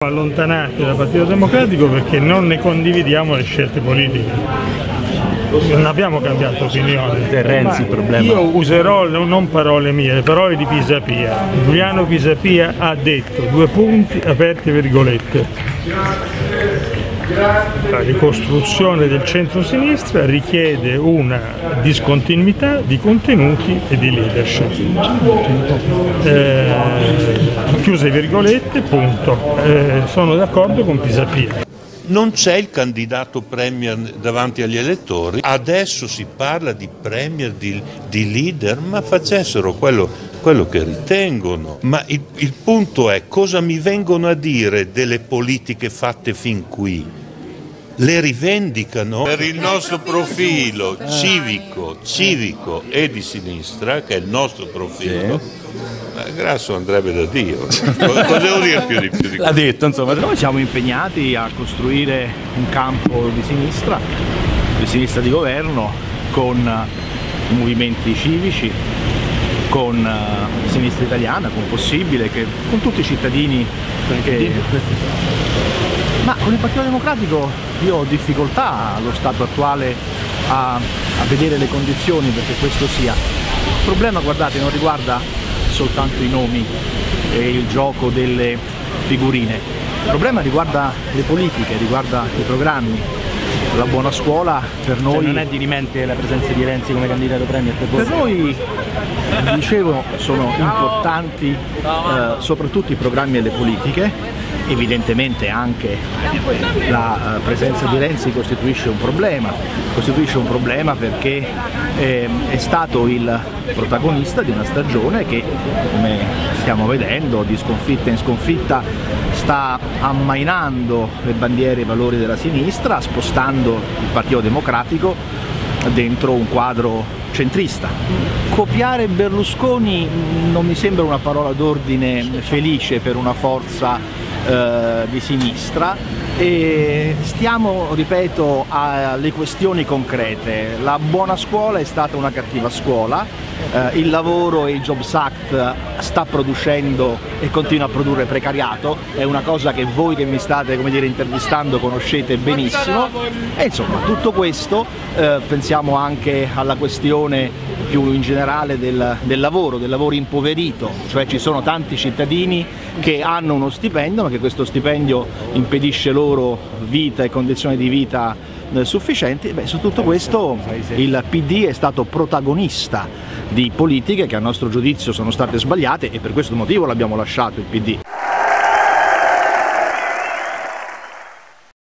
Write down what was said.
Allontanati dal Partito Democratico perché non ne condividiamo le scelte politiche. Non abbiamo cambiato opinione. Renzi, il problema. Io userò non parole mie, le parole di Pisapia. Giuliano Pisapia ha detto, due punti, aperte virgolette: la ricostruzione del centro-sinistra richiede una discontinuità di contenuti e di leadership. Chiuse virgolette, punto. Sono d'accordo con Pisapia. Non c'è il candidato premier davanti agli elettori, adesso si parla di premier, di leader, ma facessero quello che ritengono. Ma il punto è: cosa mi vengono a dire delle politiche fatte fin qui? Le rivendicano per il nostro profilo civico e di sinistra, che è il nostro profilo. Sì. Grasso andrebbe da Dio. Cosa devo dire più di più? L'ha detto, insomma. Noi siamo impegnati a costruire un campo di sinistra di governo, con movimenti civici, con sinistra italiana, con Possibile, con tutti i cittadini. Ma con il Partito Democratico io ho difficoltà allo stato attuale a vedere le condizioni perché questo sia. Il problema, guardate, non riguarda soltanto i nomi e il gioco delle figurine. Il problema riguarda le politiche, riguarda i programmi. La buona scuola per noi non è dirimente la presenza di Renzi come candidato premier per voi? Per noi, dicevo, sono importanti soprattutto i programmi e le politiche. Evidentemente anche la presenza di Renzi costituisce un problema perché è stato il protagonista di una stagione che, come stiamo vedendo, di sconfitta in sconfitta sta ammainando le bandiere e i valori della sinistra, spostando il Partito Democratico dentro un quadro centrista. Copiare Berlusconi non mi sembra una parola d'ordine felice per una forza di sinistra, e stiamo, ripeto, alle questioni concrete. La buona scuola è stata una cattiva scuola, il lavoro e il Jobs Act sta producendo e continua a produrre precariato, è una cosa che voi che mi state, come dire, intervistando conoscete benissimo, e insomma tutto questo, pensiamo anche alla questione più in generale del lavoro impoverito, cioè ci sono tanti cittadini che hanno uno stipendio ma che questo stipendio impedisce loro vita e condizioni di vita sufficienti. Su tutto questo il PD è stato protagonista di politiche che a nostro giudizio sono state sbagliate e per questo motivo l'abbiamo lasciato il PD.